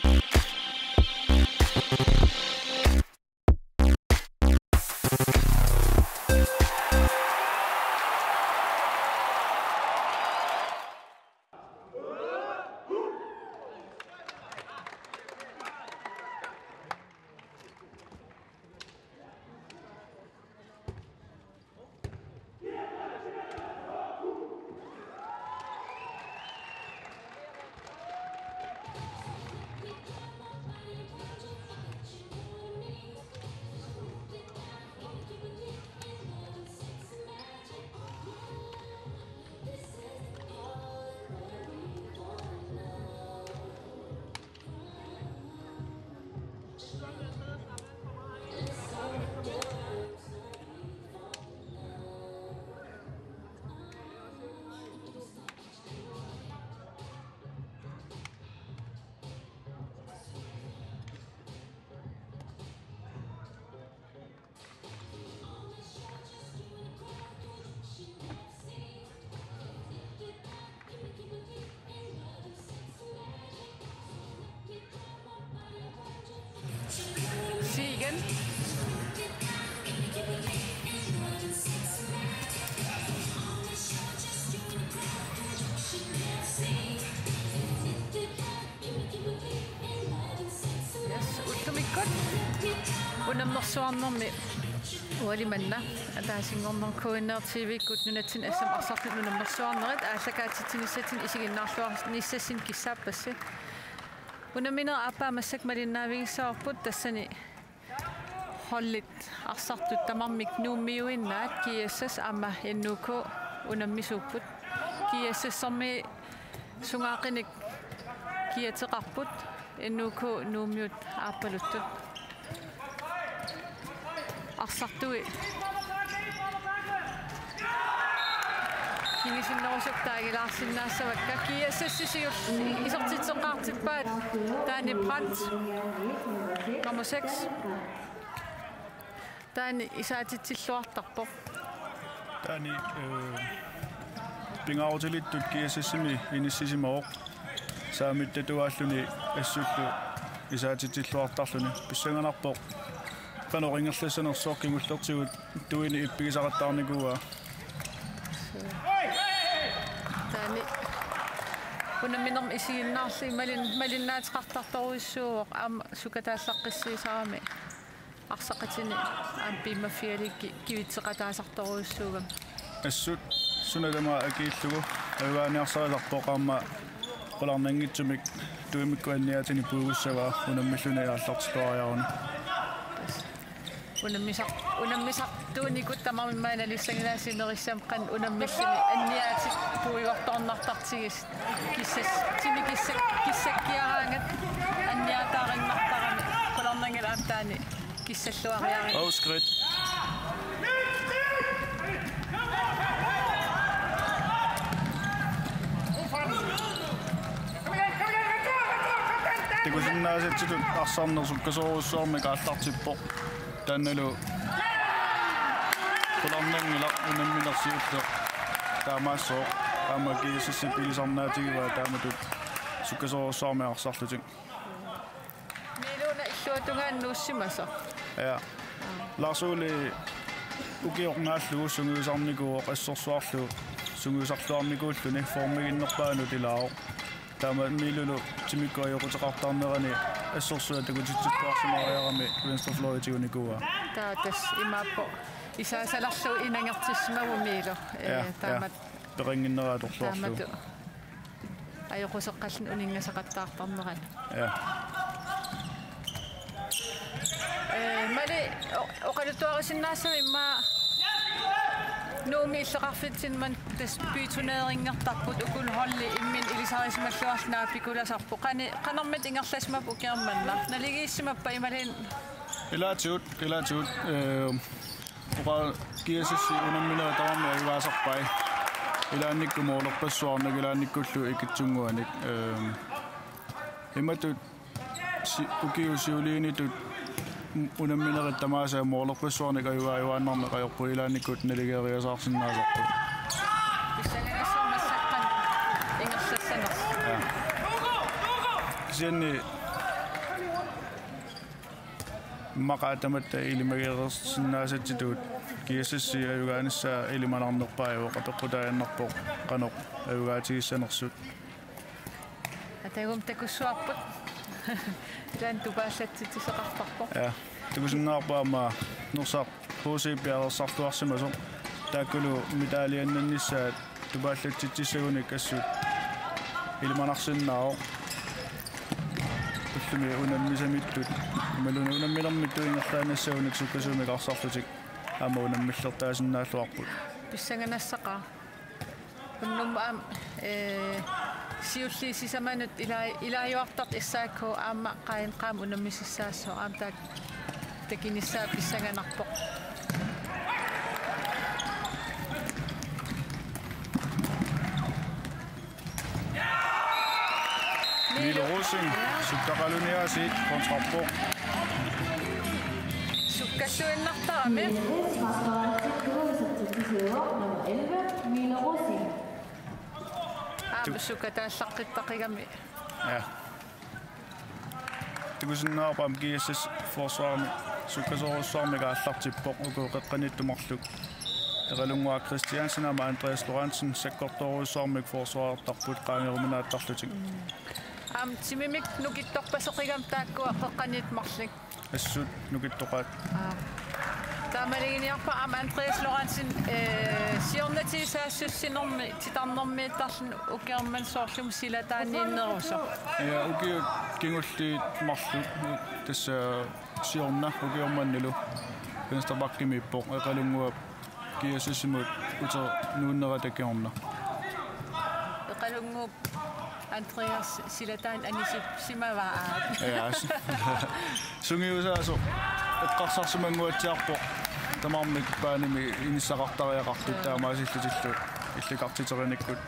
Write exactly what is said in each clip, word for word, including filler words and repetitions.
Unammersuarnermi ualimanna ataasingorner kuinner T V kut nunatsin assam arsartut unammersuarnerit aallakaatitsinissatsin isiginnaarluar nissassin kissaapassi unaminer appamassak malinnaavigissaaorput tassani hollit arsartut tamarmik nuummiuinnaat kiassas amma innuuku unammisuupput kiassassermi sungaaqinik kiateqarput innuuku nuummiut aappaluttu arsartui kingisinnerusuk taagilaarsinnaassavakka kiassassisiul isortitseqaartippaat taani Brandt nummer seks taani isaatitsilluartarpoq taani pingaarutilittut kiassassimi inissisimooq saamittatuaalluni assullu isaatitsilluartarluni pissanganarpoq qanoringerlassanersoorkingullertigut tuini ippigisaqattaarnikuua taani unamminerm isiginnaarli malin malinnaatiqartartoruissuuq aama sukataallaqqissisarami arsaqatini aampiimaffialikki kivitseqataasartoruissuugam assut sunatama akiillugu avaaniarsarilarpoq aama qolarnangitsumik tuimikkuanniaatini puugussavaa unammilluni aallartituariaruni unammisaq unammisaq tuunikut tamarmimmaanalissangilaasinerissam qan unammillini anniaatit puuiortornartartigis kissas timi kissak kissakkiaraangat anniataarinnartarami qolarnangila aamtaani kissalluariari Ausgrid tikusinnaasitsitut arsaarnersukkasoruussuarmi kaallartippoq tannalu qolarnangila unamminersiulleq taamaassoo aama kiississippilisarnaatigiva taamatut sukkasoruussuarmi arsarlutik miluna illuatungaannuussimasa ja larsuli ukiornaallugu sunguusarnikuuq assorsuarlu sunguusarluarnikuulluni formiginnerpaanu tilaaroq taama milunu timikkuajoqutеқартарнерани ассорсуа такутитсуарсимариарами венстерфлоитигуникуа таатас имааппо исаасаларлу инангертиссимагу мило э таамат перингиннерааторлуарлу таамату аёқусеққаллун унингасақаттаартарнерани я э мали оқалутуарисиннаассами имма нууми иллеқарфитсинман тас пиитунеерингертарпут укул холли иммин илисарисималлуарлнаа пикуласарпу қани қанармат ингерласмап укиарманна налигииссимаппа ималин илаатиут илаатиут э оqa киасисси унамминера таварми аваасарпай илаанникку моолерпассуарнак илаанниккуллу икитсунгуаник э иматут укиусиулиинитут unamminerit tamaasa moorlerpassuarnik ayuaayuaannarne qajorpu ilaannikkut naligeriasaarsиннаасарпу исалагассуумассаққан ингерлассанерс сианни maqaatamatta ilimageersinnaasatituut kiassassia ayugaanissa ilimanarnerpaajuo qapeqqutaajannerpoq qanoq ayugaatigissanersut atagum takussuarput lan tupaallatsitiseqarparpoq ja takusinnaarpaama nersaaq huusiipiarersartuarsimasoq taakkulu mitaaliannannissaat tupaallatsitissagуник assut ilimanarsinnaao tullumi unammisamittut maluna unammilermittu ingerlaanassaunik sukkasumiqarsarlutik aama unammillertaasinnaалluarput pissanganassaqa unnum am eh siulliisisamanut ila ilaajuartart issaakku aamma qain qaam unammisissaasso aam taak takinissaa pissanganarpoq Mille Rosing suttaqaluniaasi kontrappoq sukkassuinnartarami aam sukkataallaqqitaqigami ja tukusinnaarpaam kiassas forsvaarmi sukkasorussarmigaаллартипpoq ukuqeqqanittumarluk eqalunguaq Christiansen ama Andreas Lorentzen sakkortoruussarmik forsvaartarput qaangeruminaattarlutik am timimik nukittorpasoqigam taakkua qeqqanit marlik assut nukittoqaat taamaliginiarpa am Andreas Lorentzen eh siornatiisaassусsinерми titarnermiittarlun ukiarman soorlum silataaniinneruso ja ukiut kingulliit marlu tassa siorna ukiormannilu venstrebakkimippoq eqalunguap kiassassimut uter nuunneratakiorna eqalunguup Andreas silataan anisip simavaa ja sungiusaaso eqqarsarsimanguatsiarpoq tamarmik paanimi inissaqartariaqartut taamaasillutiillu illiqartiterinikkut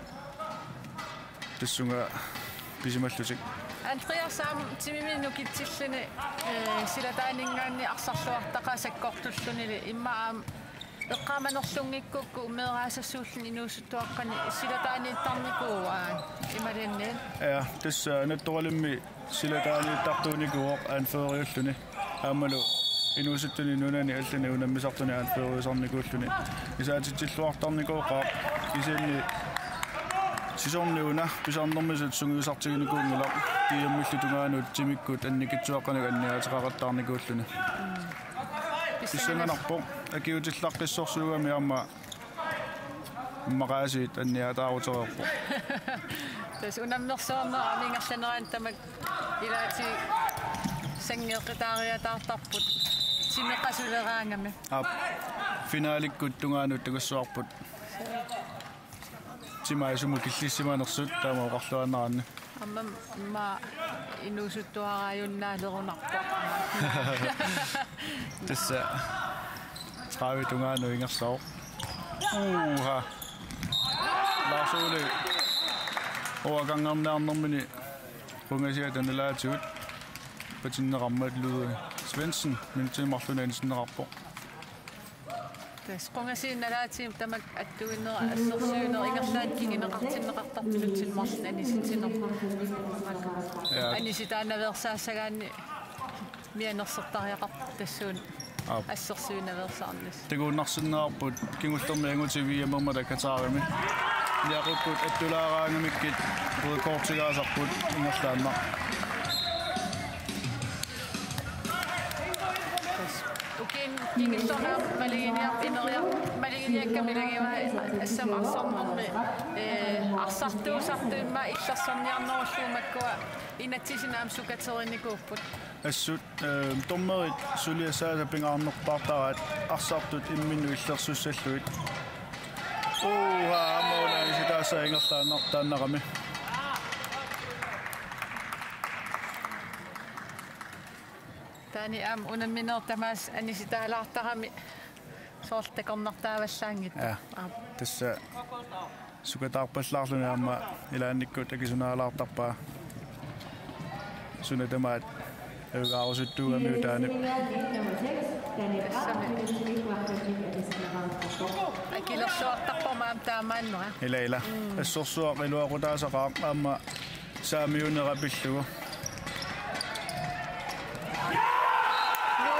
tassunga pisimallutik Andreas am timimi nukitsilluni silataaningaanni arsarluartaqa sakkortullunili imma am eqqaamanerlungikkukku umeeraasassuullun inuusuttuaqqani silataaniittarnikuuaan imalinniin ja tassa nattoralimmi silataaniittartuunikuoq aanfeeriulluni aamalu inuusuttuni nunani allani unammisartuni aanfeeriusarnikuulluni isaatitsilluartarnikuoqaa isinni sisorniuna pisarnermisut sungiusartiginikuungila tiiammillutungaanut timikkut annikitsuaqqanik anniaateqaqattaarnikuulluni pissanganarpoq akiutillaqqissorsuugami amma maqaasiit anniaataarutereerpoq tas unammersoorner amingerlaneraan tamak ilaati sangeeqitaariataartarput simeqqasuleraangami ap finaalikkut tungaanut takussuarput simaisumu killissimanersut taama oqarluannaranni amma ma inuusuttuaraajunnaaleronarpoq tassa traavitungaanu ingersaoq uha Lars-Ole overgangarnernermini rungasiatanalaatigut patinnerammat lude Svendsen mintimarlunansinnerarpoq tas qungasiinnalaatiim tamak attuinner assersuuner ingerlaat kingineqartinneqartartilutsilmarlun anisitinerpa anisitaanaversaasagaanni mianersertariaqart tassuun assersuunaversaarnis taguunnarsinnearput kingullermi angutiviammermata kataarimi liaqukkut attulaaraangamikkit rekortigaasarput ingerlaannar ukin kingillernaar maliginiar ineriar maliginiakkamilagivaa assam arsornermi eh arsartuusartuimma illersorniarnerulluumakkua inatsisinaam sukateriniikuupput assut tommerit suliassaasa pingaarnerpaartaraat arsartut imminnu illersussalluit uha ammoolaani sitaassa ingerlaannar taannaqami taani am unamminner tamaas anisitaalaartarami soortakornertaavallaangit ja tassa sukataarpallaarluni amma ilaannikkut akisunaalaartarpaa sunatamaat ayugaarusuttuugami taani akilersuartarpormaam taamaannua ila ila assorsuaq iluaqutaasaqaaq amma saamiunerapillugu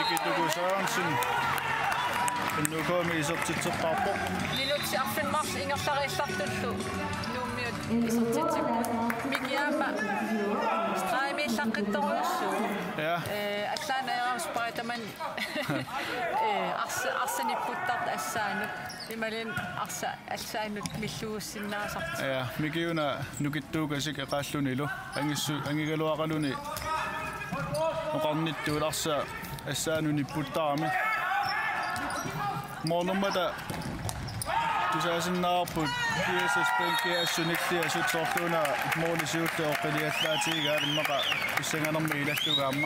Mikitukusaansin innukomi isertitseqqarpoq Lilutsi arfin mars ingerlarillartullu nuummiut isertitsikku mikiama straimi llaqqittoruussu ja eh allaana erausparitaman eh ars arsanipputtat assaanut imalin arsa assaanut milluussinnaasart ja mikiuna nukittuugasik eqaallunilu angissu angigaluaqaluni noqarnittuul arsa assaanunipputtaarami moorlummata tusaasinnaarput P S S penkiassunilliasut sorluuna moorlisuutte oqqiliallaatiga immaqa issanganermi ilallugaamma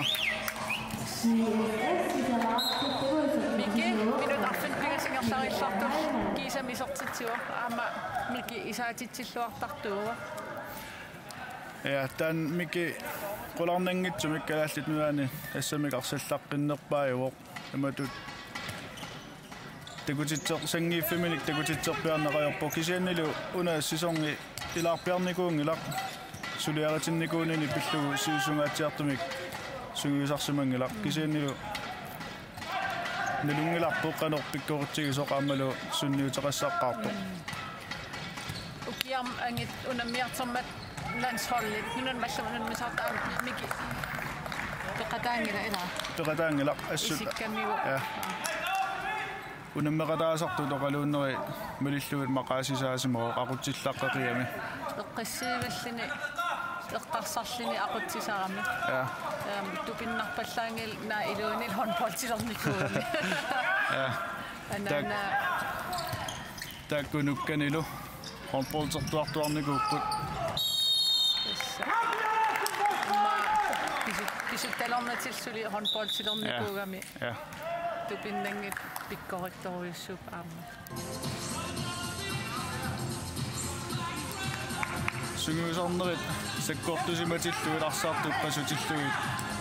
Miki minut arfin pingasingerlarillartul kiisamisertitsiuar aama miki isaatitsilluartartuuga Ja tän miki qolarnangitsu mikkalaallit nuaani assamik arsallaqqinnerpaajuoq amatut Tegutitser sangiiffiminik tegutitserpiarneqajorpo kisiannilu una sisongi ilaarpiarnikuungilaq suliaratinnikuunini pillugu siusungaatiartumik sungiusarsimangilaq kisiannilu nalungilarpoq qanorpikkorutigisoq aammalu sunniuteqassaaqqaarpoq Ukiam angit unammiartermat landshollit nunun mallumun misartaa miki peqataangila ila peqataangila assut ja Unammeqataasartu toqaluunneri malilluit maqaasisaasimoo aqutsillaqqaqiami eqqissiivallini eqqarsarlini aqutsisarami ja ähm tupinnarpallaangil naa iluunil honpoltilernikuuni ja anana takkunukkanilu honpoltertuartuarnikuupput pisuttelernatilsuli honpoltilernikuugami ja tupinnangit pikkorrektoriussup aamma Sunguusarnerit sakkortusimatilluit arsaartuppasutilluit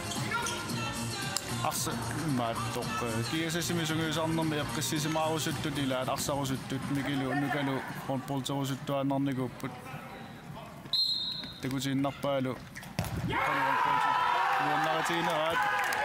arsa maattoq kiasasimi sunguusarnermi eqqissisimaarusuttut ilaat arsarusuttut mikilu nukalu honpolterusuttuaanernikuupput takutiinnarpaalu nuannaratiineraat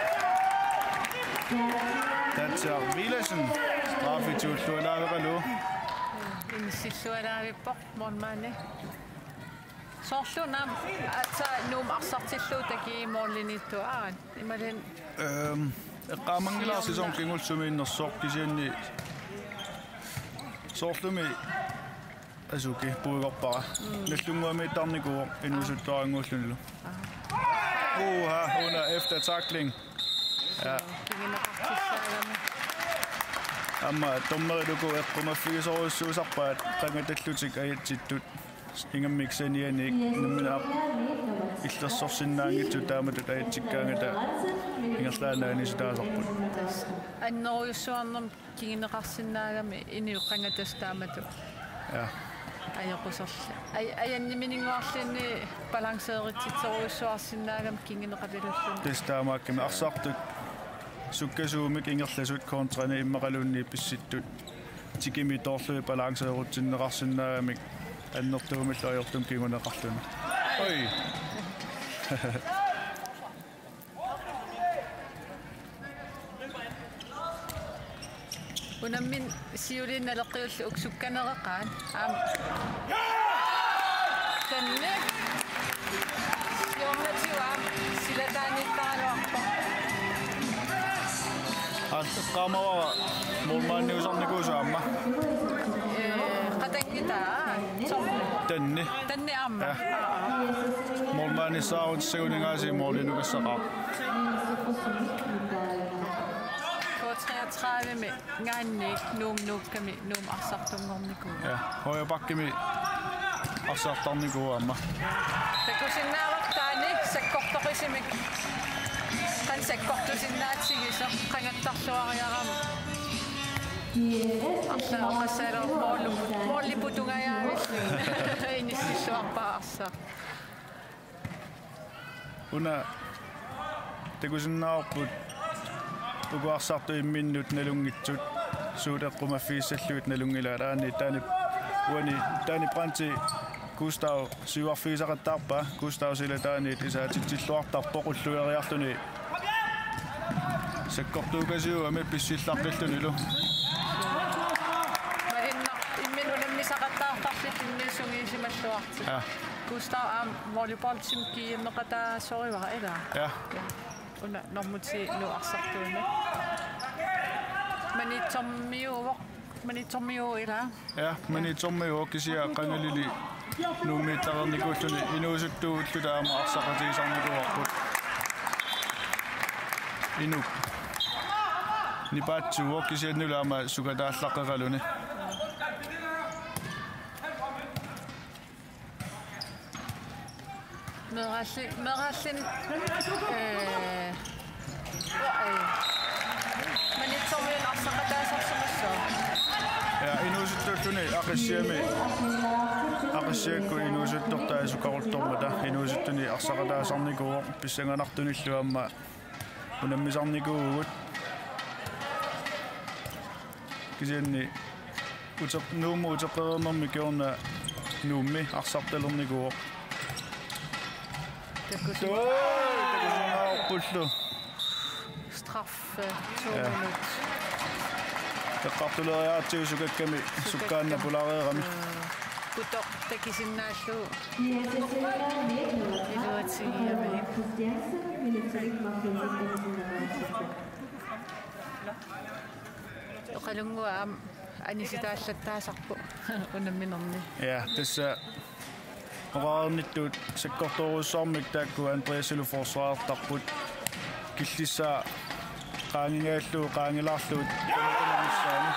Tatsa Vilasen straffituullualaaveqalu insillualaavippoq mormaani sorlunam atsa nuum arsartilluutaki moorlinittuaat imalin ehm eqqaamangilaarsisorn kingulsumiinnersoq kisianni sorlumi asuki puigorpara nallunguami tarnikuo inusuttuaranguullunilu uha una efter tackling Ja. Amma tommeriluku eqqumaffigisoruussuusarpaat qangatallutik ajatsittut ingammiksanianik nammina illersorsinnaangitsu taamatut ajatsikkaangata ingerlaanaani sutaasarput annoruussuarnerm kigineqarsinnaagami iniuqqangatas taamatu ja ajoqusarla ay ayanniminingуарлини балансееритситсеруйссуарсинаагам кингинеқалалуллуна тестаамаакками арсаартут суккасуумик ингерlasut контрани иммақалуунни писситтут тикими тоорлуи балансеерутсиннеқарсинаагамик аннертуумилла аёртум кингунеқарлуна ой Unammin siulinnaleqqiullu uksukkanereqaan aam tanne siornatiuaam silataanittaaluarpo Aqaamawara mormaanniusarnikuusuamma qatangitaa tanne tanne aamma mormaannissaarutissagunigaasi moorlinukassaqaa treogtredive ngaannik nuum nuukkami nuum arsartunngorniku ja hoyapakkimi arsartarnikuamma takusinnaavartaani sakkortoqisimik qan sakkortusinnaatigiso qangattarluariarama arsaaqassalo moolu moolliputungayaavillun inissilluarpaa arsa una takusinnaarput Uguarsartu imminnut nalungitsut suuteqqumaffiissalluut nalungilaaraani taani uani taani pranti Gustav syvarfiisaqattaarpa Gustav silataani isaatitsilluartarpoq ullueriartuni Sakkortuukasiuami pissillaqillunilu. Marinna immin ulammisaqattaartarlit innisungiisimalluartik. Ja. Gustav am volleyballtimki neqata soriwara ila. Ja. Una normuti luarsartuuni. Manitsormiuvoq manitsormiu ila. Ja, manitsormiu kisia qangalili nuumiittaqernikuulluni inuusuttuullu taama arsaqatiisarnikuarput. Inuk. Nipatsuuq kisiannulaama sukataallaqeqaluni. Meralli merallin eh manitsormiun arsaqataasarsumassua. Ja inuusuttuulluni aqissiami aqissiakku inuusuttortaasuqarultormata inuusuttuni arsaqataasarnikuuq pissanganartunilluamma unammisarnikuugut kisianni utaq nuumu utaqereernermi kiorna nuummi arsartalernikuuq takusungaarpullu Straf to minut. Teqqartuleriaatiusukakkami sukkaanna pulareerami Putok takisinnaаллу iluatigiami. Oqalungua am anisitaallattaasarpu unamminerni. Ja, tässä oqaarnittuut sakkortoruussormik taakku Andreasilu forsvaartarput killissaa qaangingaalluu qaangilaarluut qanaqamissaani.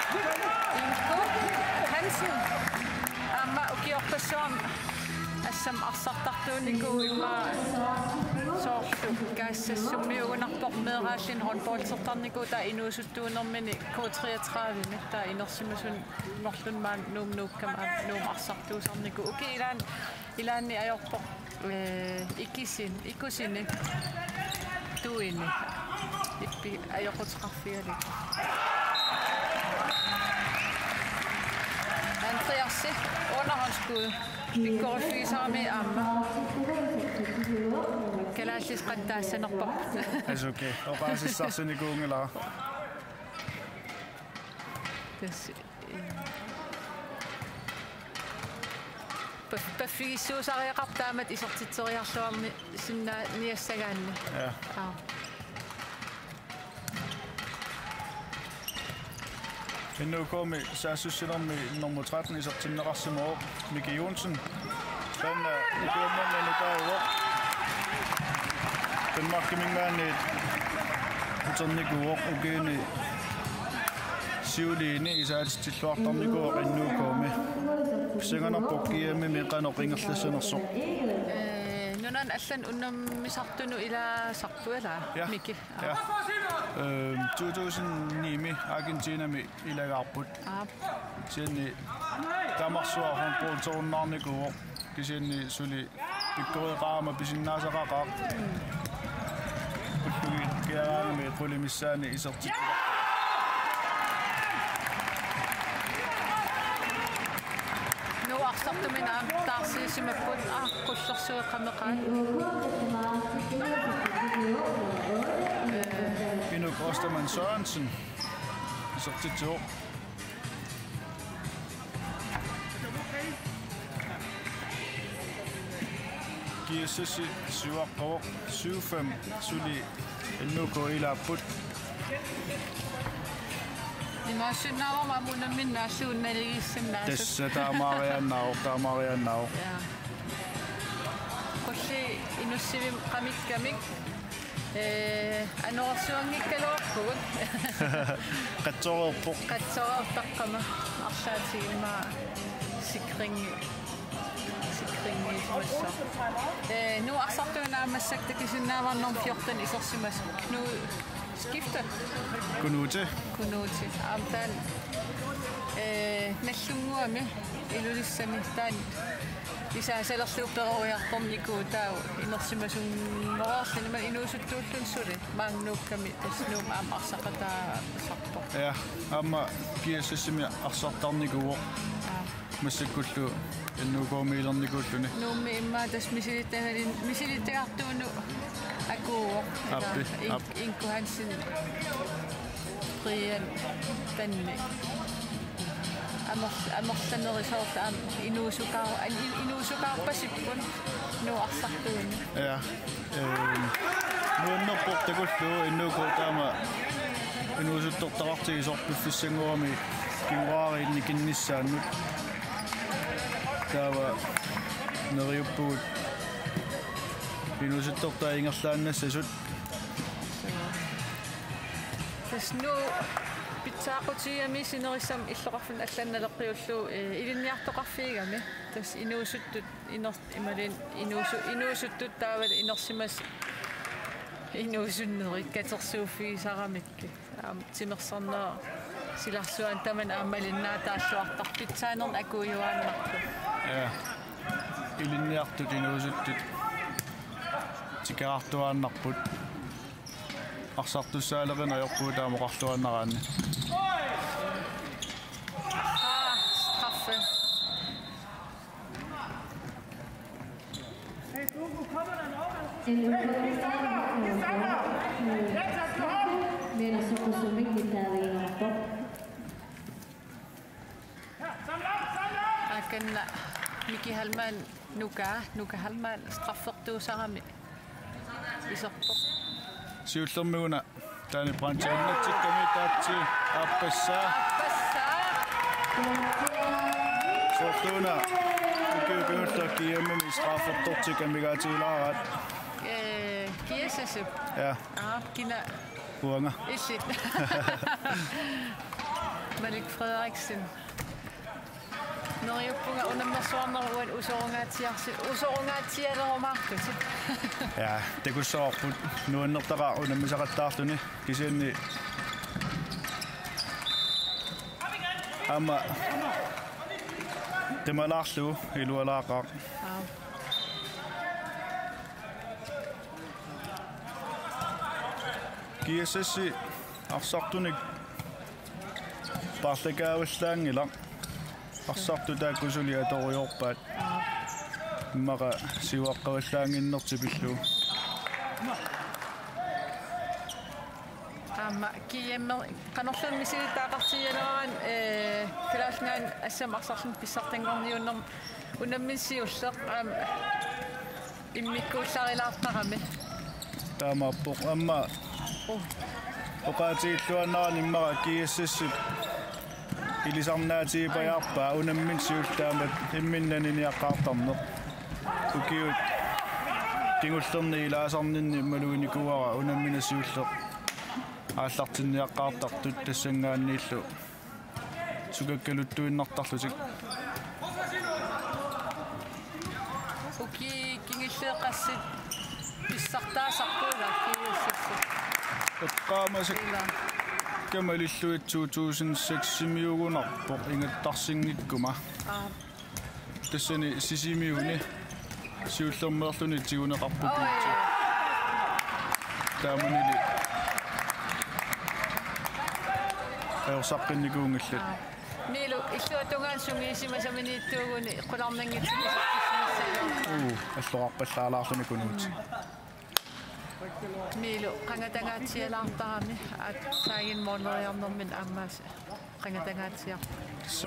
Hansen amma ukiorpassuam assam arsartartuuniku imma soorlu kaassassumiugunarpoq meeraallin håndboldsertarniku ta inuusuttuunermini K treogtredive ta inersimasun morlunmaan nuumnuukkam nuum arsartuusarniku uki ilaan ilaanni ajorpoq ikisin ikusini tuini ippi ajoqutqarfiali Andreassi onahanskuud pikkorfiisaami amma kalaallis qattaasanerpaq As okay. Oqaasissarsunikuungilaa. tas paffigissuusariaqartaamat isortitseriarluarni sinna niassagaanni. Ja. Ah. Innuukomi saassussinermi nummer tretten isortinneqarsimuoq Miki Jonsen. Tanna ukiummannanukaaruoq. Tanmarkimingaanni uternikuoq ukiini siuliini isaatittilluartarnikuoq innuukomi. Pissanganarpokkiami meqanoqingerlassanersoq. Nunan allan unnammisartunu ila sarpuala Miki. Ja. Øh, to tusind ni Argentinami ilagaarput. Ah. Sianni tamarsuar håndboldtornarnikuoq kisianni suli pikkoreqaama pisinnaasaqaqaaq. Ullugi kiaraangami qulimissaani isertit. Nu arsartumina taarsiisimapput ah qullersueqameqaan. Inuk Ostermann Sørensen isertitsuoq. Kiassi syuaqqaroq syv fem suli innuko ilaapput. Imaassunnaarama munamminnaalluunnaligissinnaasut. Tässä taamariannaoq taamariannaoq. Ja. Qulli inussivim qamikkamik eh anorsuangikkaluarpugut. Qatsoreerpoq. Qatsoreertaqqama arsaatiimma sikringi sikringi massa. Eh nu arsartuunaamassak takisinnaavannarm fjorten isorsimas nu skifte Kunute. kunuuti amtaan eh nallunguami ilulissami taan isaasalerluuperuiartorniku taa inersimasunngorerlini man inuusuttuullun suli maannuukkami tasnuum aam arsaqataa sarpoq. Ja, amma kiassimi arsartarnikuoq. Massakkullu innuukoomilernikuulluni. Nuummi immaa tas misilittagalin misilittagartuunu Aku Appi, ink inku hansin Brian tanni amor amorsanerisoorta am inuusukar inuusukarpassippun nuarsartuun ja ehm nuannerportakullu innuukuutaama inuusuttortarartigisorpuffissanguami kinguariinni kinnissaannut taava neriuppugut inuusuttortaa ingerlaannassasut tasnu pitsaaqutiami sinerissam illoqarfun алланналеққиуллу илинниартоқарфигами тас инуусуттут инер ималин инуусу инуусуттут таавал инерсимас инуусуннерик катерсууффигисарамикки аам тимерсарнаа силарсуан таман аамалиннаа тааллуартар питсаанерн акуйуааннарту ja илинниартут инуусуттут тикаартуааннарпут арсартуссаалерина йорпуутаамоқарлуаннараанни ah straffe akan Miki Halman nuka nuka Halman straffeqtuusarami isorpoq siullermiguna taani branchaannatsikkami taatsi aapassaa passaa sortuuna ukiupiulta kiimmami straffeqtortikamigaatiilaarat eh kiesasup ja ah kina uanga illit Malik Frederiksen Noriuppunga unammersuarneruan usorungaatiarsi usorungaatialermartut ja tekussoorput nuannertaqa unammisaqattaartuni kisianni amma temalaarlu ilualaaqaaq kiasassi arsartunik parlakaavallaangila арсарту тааккусули аториорпаат иммаqa сиуаққаваллаангиннертипиллу амма киеммер канорлун мисилитаақартигалеран э калаалнаан ассам арсарлун писсартангорниуннер унаммиссиуллеқ аам иммиккуулларилаартарами таамааппоқ амма оқаатигиллуаннарани иммаqa киассассут илисарнаатигипаярпаа унаммин сиултаамат имминнанини-аққартарнеқ укиут тингуллерни илаасарнинни малуиникуара унамминасиуллеқ ааллартинниаққаартартут тассангааннииллу сукаккалуттуиннартарлутик уки кингиллеэқассит писсартаасарпула киуссиссу эққаамасак камалиллуит two thousand six симиугунарпоқ ингаттарсингиккума аа тассани сисимиуни сиуллермеерлуни тигунеқарпукуутси тааманили аерсаққинникуунгиллат милу иллуатунгаан сунгиисимасаминииттуугуни қуларнангитсимисаққиссимассаа уу аллоқарпаллаалаарлуни кунуути милу қангаtangaатсиалаартарами аат саагин моонериарнэрмин ааммаас қангаtangaатсиар са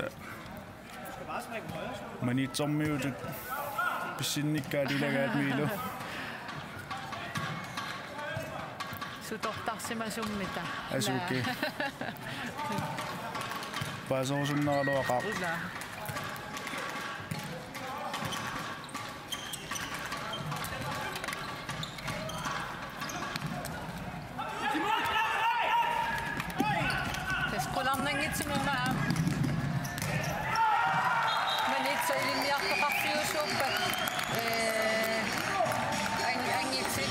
манитсормиутут писсинниккаалилагаат милу сутортарсимасуммита асуки пасоорсуннералуақаа ула Nangitsimama manitsa iliniartoqarfiusuuppat eh ang angitsit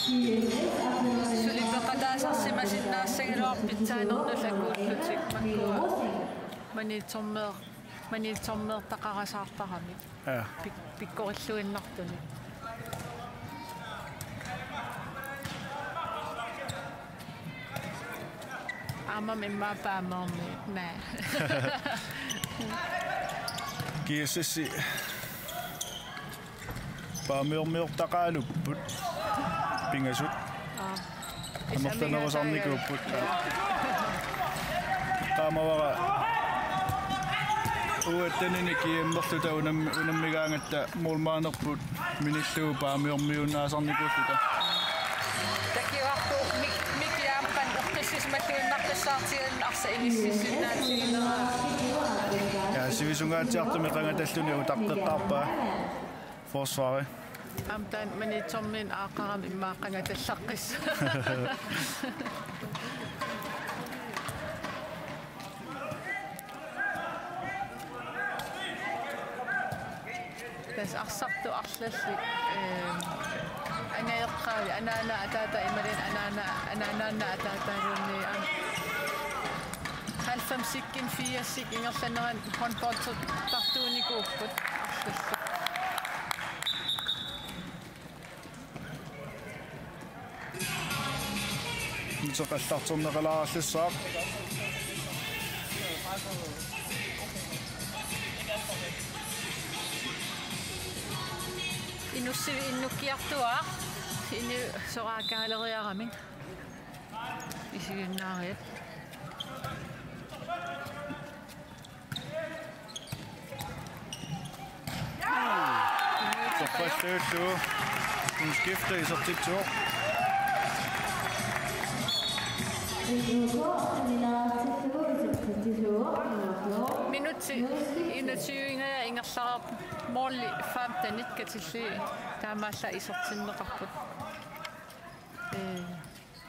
sulipeqataasarsimasinnaassagiluarpitsaanernulla kuullutik makkua manitsormeer manitsormeer taqarasaartarami ja pikkorilluinnartuni Amam imma paamorni na kiassassi paamiormiortaqaalupput pingasut амерланерусарникууппут таамавара уаттанини киэммерлута унам унаммигаангатта муулмаанерпут миниллуу паамиормиуннаасарникууллута такиуарту мик микиаампан эққиссисмаллуиннарлассаартиган арса иниссисиннаатигинера я сивисунгаатиартуми қангаталлуни утаққеққарпаа forsvaret амтан манитсормин аақарам иммааққангаталлаққис тас арсарту арлалли анаеққаави анаана атаата ималин анаана анааннаанна атаатаагуунни ам halvfems sikkin firs sik ingерланеран håndbold тартууникууппут арлалли итоқаллартэрнеқалаараллассаақ инуссиви иннуккиартуаа ини сораакаалериарами исигиннаариат Forsøgte hun skifter i så tit to. Minutti enogtyve ingerlarp måli femten katilli taamalla isortinneqarput eh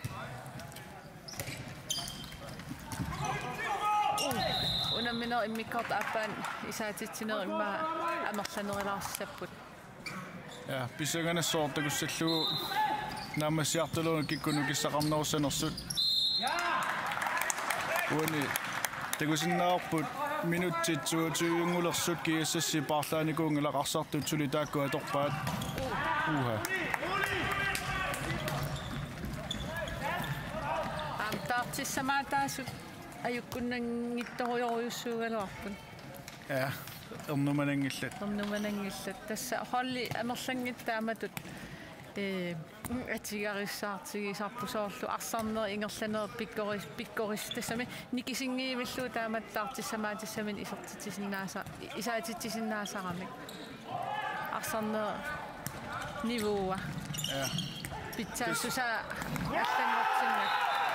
unaminer immikkort appan isaatittinerimma amerlanerilaarssapput ja pisangana soortakussallugu naamassiartuluun kikkunu kissaqarnerussanersut uani takusinnaarput minutti toogtyve-ngulersut kiassassi parlaanikuungelaqarsartut sulitaakku atorpaat uha am taartissamaataasut ajukkunnangittorioriussuugaluarput ja ernumanangillat ernumanangillat tassa holli amerlangittaamatut э атигарissаарtиgisarpusoorlu арсарнер ингерланер пиккорис пиккорис тассами никисингиивиллуу тааматтаартиссамаатиссамин исертитисиннааса исаатитисиннаасарамик арсарнер нивууа ja питсаассуса аллангортиннак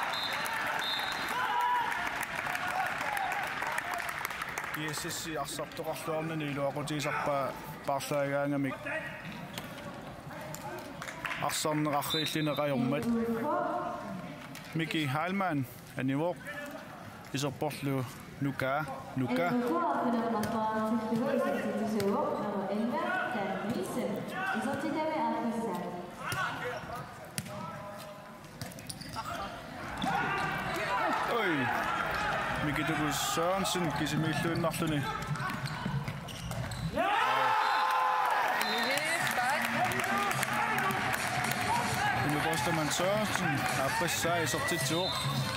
иэссси арсартоқарлуарнани илуақутисарпаа парлаагаангамик арсарнеқаррииллинеқajormat Miki Heilmann anivor isorporlu nuka nuka oi Miki Douglas Sørensen kisimilluinnarluni Bostaman Sørensen appassaa isortitsuuq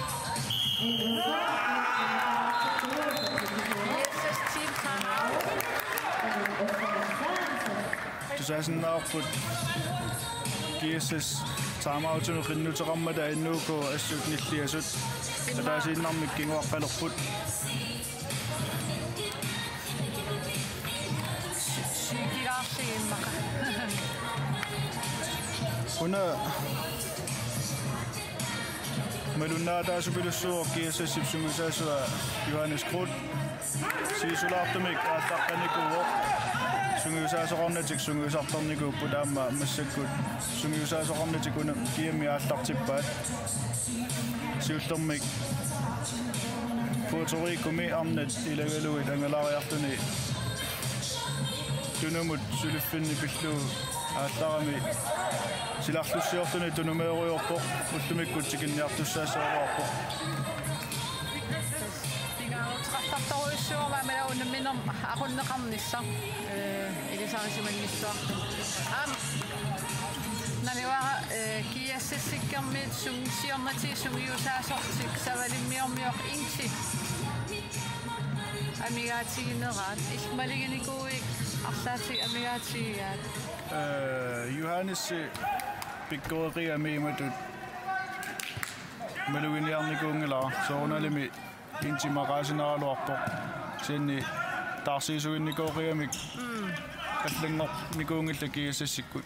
tusaasinnaarput kiissas taamautunu qinnuteqarmata innuuku assut nilliasut ataasiinnarmik kinguaqqalerput сигигаарлигиммака Una Malunnaataasupilussuuq kiassissipsungusaasua Johannes Krut siisulaartumik aallaqqanikuuq sungiusaasoqornatik sungiusartarnikuuppu taamma massakkut sungiusaasoqornatik una kiami aallartippaat siullermik Puerto Rico mi arnat ilagaluit angalariartuni tunumut suliffinni pilluu aallarami Silarlussiortuni tunumeeriorpoq ullumikkutikinniartussaasaavaarpoq Tingarutrartartoruissuuma malaunamminner aqunneqarnissa э илисарисиманнissуарту аам наливара э киассассиккермиит сунгсиорнати сунгиусаасортик савалиммиормиор инти амигаатигинераат иллмалигиникууик арлаатиг амигаатигигаат э Johannes pikkoria miimatut maluiniarnikuungila soornalimi intimaraasinaaluarpo sinni tarsiisuinnikoriamik kallangornikuungilla kiissassikkut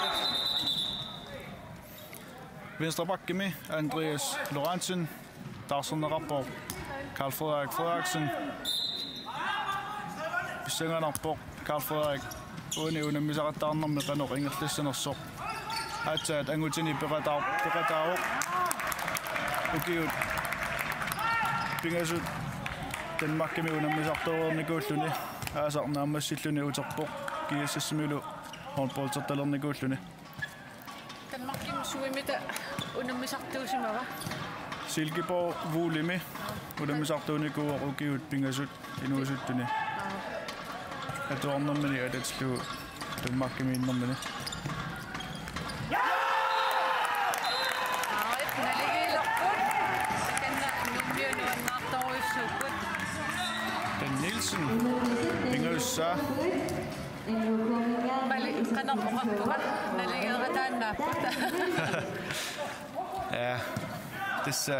Venstrebackimi Andreas Lorentzen tarsernerappo Carl Frederik Frederiksen pissanganarpo Carl Frederik uni unammisaqattaarnermi qanoq ingerlassanersoq aatsaat angutini peqataa peqataaoq ukiut pingasut Danmarkimi unammisartoornikuulluni aasarnaammassilluni uterpoq kiissassimilu håndboldtertalernikuulluni Danmarkim suimita unammisartuusimava Silkeborg Vuulimi unammisartuunikuuq ukiut pingasut inuusuttuni atornermini atatslu Danmarkimi innermini Dan Nielsen pingussa Mali qanarpoqappuqa naligeerataannaapputa Ja tässä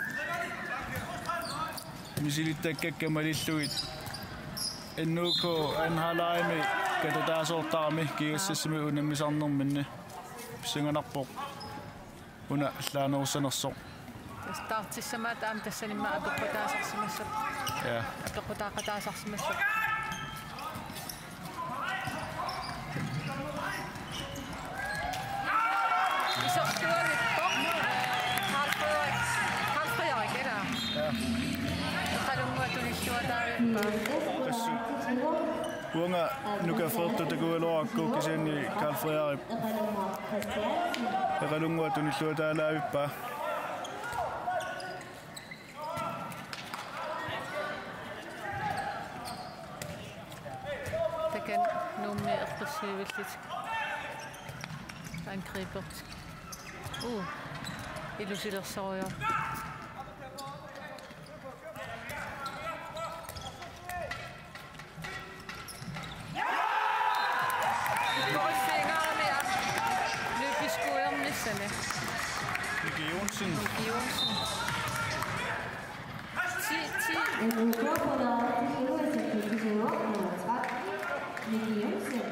misilittakkammalilluit ennuko anhalaimi katatasortaarmi kiissassimi unammisarnerminni pissanganarpoq una llaanerussanersoq startissamaat aam tassanimma atoqqutaasarsimassap ja atoqqutaaqataasarsimassap isortuavippo Carl Frederik Carl Frederik era ja qalunguatunissuataavippa Assu Uanga nuka fortu takualorakku kisanni Carl Frederik qalunguatunissuataalaavippa takan nummi erqersiivillit angrebert uh illusilersoria Nicky Jonsen. Nicky Jonsen. ti ti Nicky Jonsen.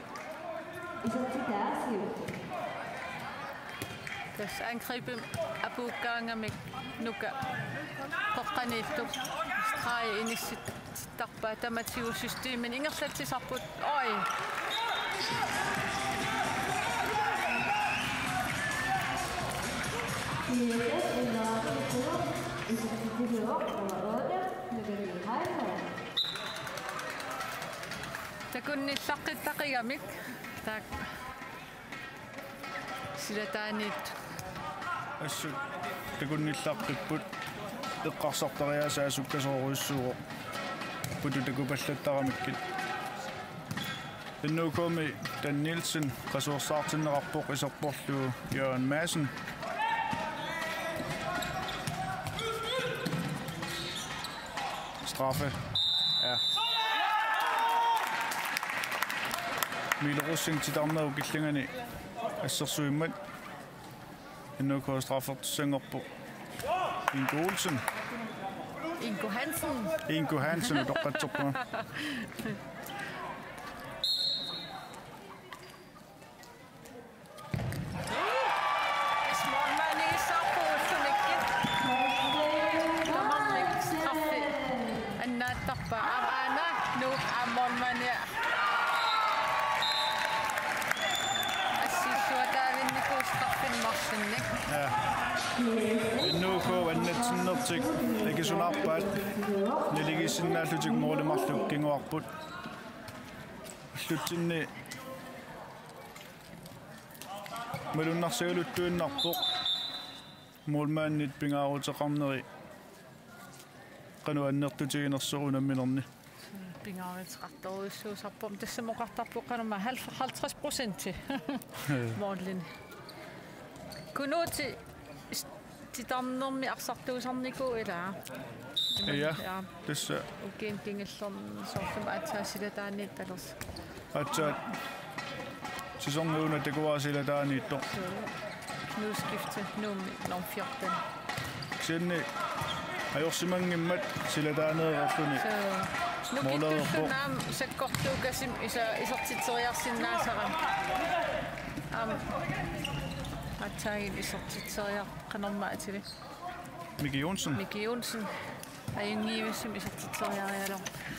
tässä angrebet apuukkaangamik nuka qoqqaniittuq strai inissit tarpaa tamatiussysteemin ingerlatsisarput oi takunnillaqqittaqigamik tak silataaniit Assu takunnillaqqipput eqqarsartariasaasukkasoruissuuq putu takupallattaramikkin Innukomi Dan Nielsen resurssaartinnerarpoq iserporlu Jørgen Madsen straffe ja Milerussing tidarnau killingani assersuimmat innuko straffertussangerpo Ingo Olsen Ingo Hansen Ingo Hansen toqqatsorpuma Innuko annatsinnertik ikisunarpaat niligissinnaallutik murulimarluk kinguarput allutsinni malunnarsagaluttuinnarpoq muulmaannit pingaaruteqarneri qanu annertutiginersuq unamminerni pingaaruteqartoruissuusarpum tassamoqartarpoq qanuma halvtreds procent muulin kunuuti titarnermi arsartuusarniku ilaa ja tässä ukin kingillorn sortum atsaassilataaniit talers atsaat Sæsonen det går sillä tää niitto. Nu skifte nummer nummer fjorton. Sen ajorsimangimmat sillä tää neerartuni. Nu kittusunnaam sakkortuukasim isa isortiteriarsinnaasara. Am atsaagin isortiteriar qanermaatili. Miki Jonsen. Miki Jonsen. Ajungiivissim isortiteriarialo.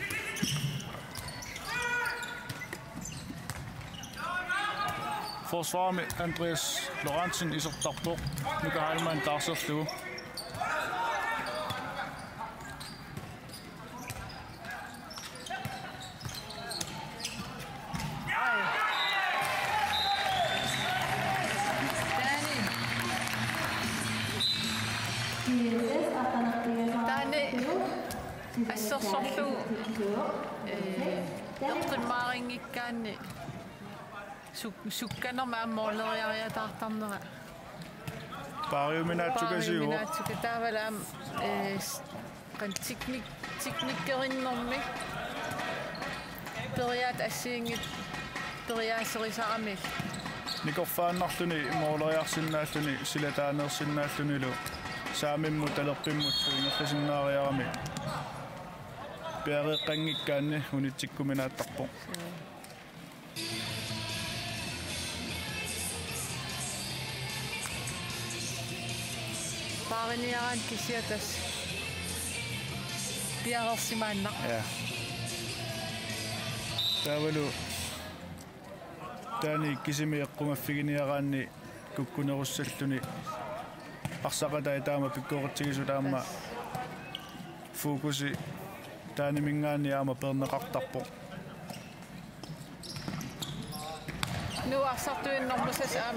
Forsvarer Andreas Lorentzen isortarpoq. Mika Heilmann tarserlu. Assersorlu ertrimaaringikkaanni sukkanermaa mooleriariataartarnera pariuminaatsukassiu pariuminaatsuka taavalaam qan teknik teknikkerinnermi periaat assiingit periaaserisarami nikorfaannarluni mooleriarsinnaalluni silataanersinnaallunilu saamimmut alerpimmut ingerlasinnaariarami piareqqanngikkaanni unitsikkuminaattarpo paariniaraan kisiatas pialersimaanna ja taavalu taani kisimiiqqumaffigiниараанни kukkunerussalluni arsaqatai taama pikkuuqertigisu taama fokusi taani mingaanni aama perneqartarpo nu arsartuinnermusas aam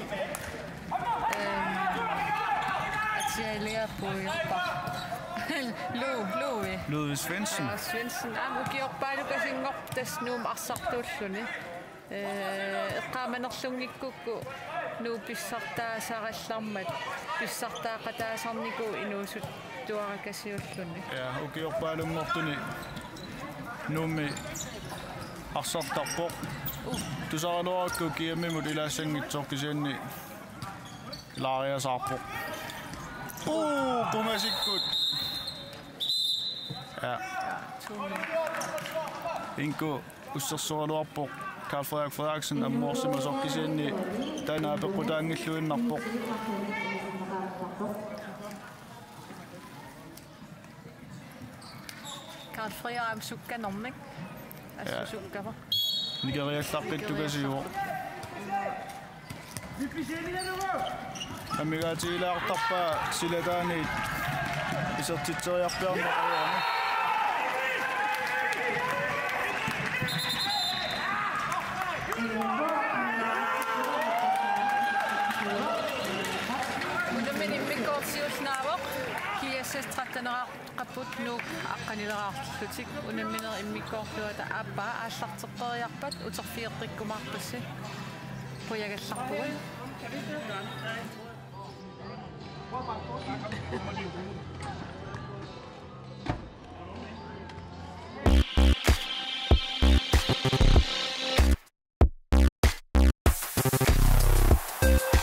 atialia puiarpa lu lui Ludvig Svensson Svensson aam ukiorpaalukasingortas nuum arsartuulluni eqqaamanerlungikkukku nu pissartaasarallarmat pissartaaqataasarniku inuusut tuarakasiulluni ja ukiorpaalungortuni nuummi arsartarpoq tusaaluarakku kiammimut ilaassangitsorkisianni laariasaarpoq uu kumasikkut ja inku ussersualuarpoq Carl Frederik Frederiksen er morsimasorkisianni tanaa peqqutaangilluinnarpoq Carl Frederik am sukkanermik assusukkava nigeriallaqqittukasiuo amigaatigilaartarpaa silataani isertiteriarpiarneqaruarni Unaminimmikkoorsiulnaavoq kiassas trattaneraqqapput nuuk aqqanileraarlutik unaminer immikkoorluata aappa aallarteqqeriarpat uterfiiqrikkumaarpassi puyagallarpugut